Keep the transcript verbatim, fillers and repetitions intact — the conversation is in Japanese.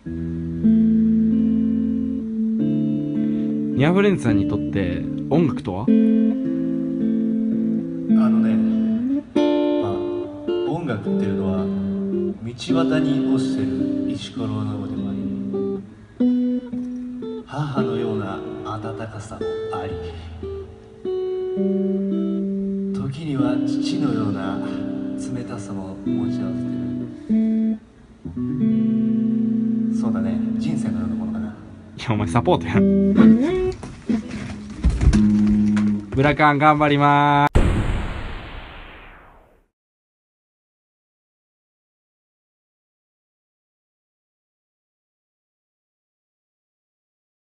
ニャフレンツさんにとって音楽とは？ あのね、まあ、音楽っていうのは道端に落ちてる石ころのようでもあり、母のような温かさもあり、時には父のような冷たさも持ち合わせてる。そうだね、人生のようなものかな。 いや、お前サポートやん。ブラカン頑張りまーす。